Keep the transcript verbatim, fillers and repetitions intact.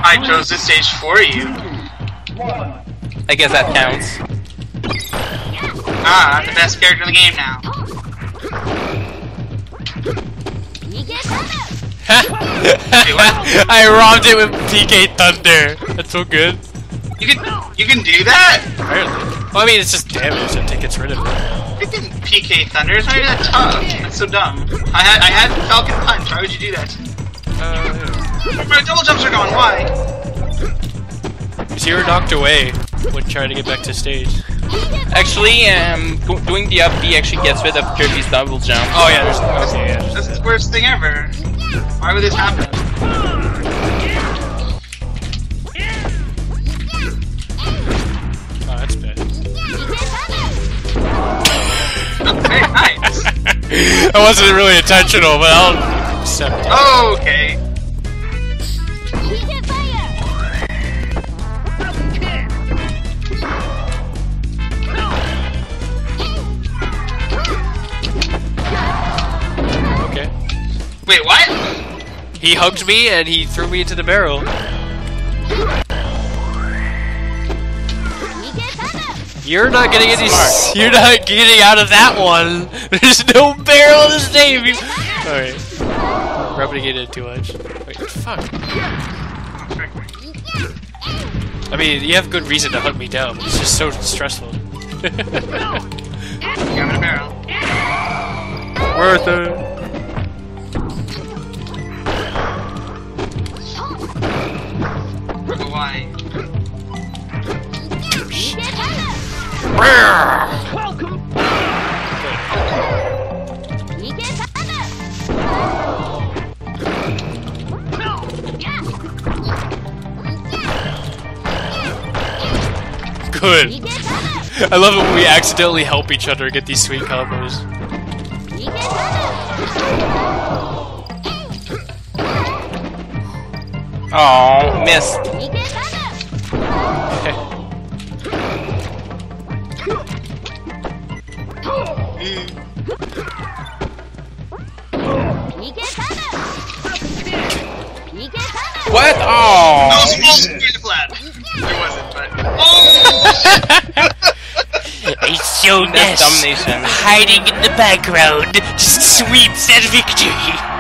I chose this stage for you. I guess that counts. Ah, I'm the best character in the game now. Wait, what? I robbed it with P K Thunder. That's so good. You can you can do that? Apparently. Well, I mean, it's just damage. I think it's rid of it. Freaking P K Thunder is not even that tough. That's so dumb. I had I had Falcon Punch. Why would you do that to me? Uh, yeah. My double jumps are going. Why? Because you were knocked away when trying to get back to stage. Actually, um, go doing the up B actually gets rid of Kirby's double jump. Oh yeah, there's okay, yeah. That's the worst thing ever. Why would this happen? Oh, that's bad. Oh, very nice. That wasn't really intentional, but I'll accept it. Oh, okay. Okay. Wait, what? He hugged me and he threw me into the barrel. You're not getting any. You're not getting out of that one. There's no barrel in this name. Alright. Rubbing it in too much. Wait, fuck. I mean, you have good reason to hunt me down, but it's just so stressful. Got me a barrel. Worth it. Why? Good. I love it when we accidentally help each other get these sweet combos. Oh, missed. What? Oh! Oh, small screen flat. There wasn't, but oh! It's so That's domination. hiding in the background, just sweeps that victory.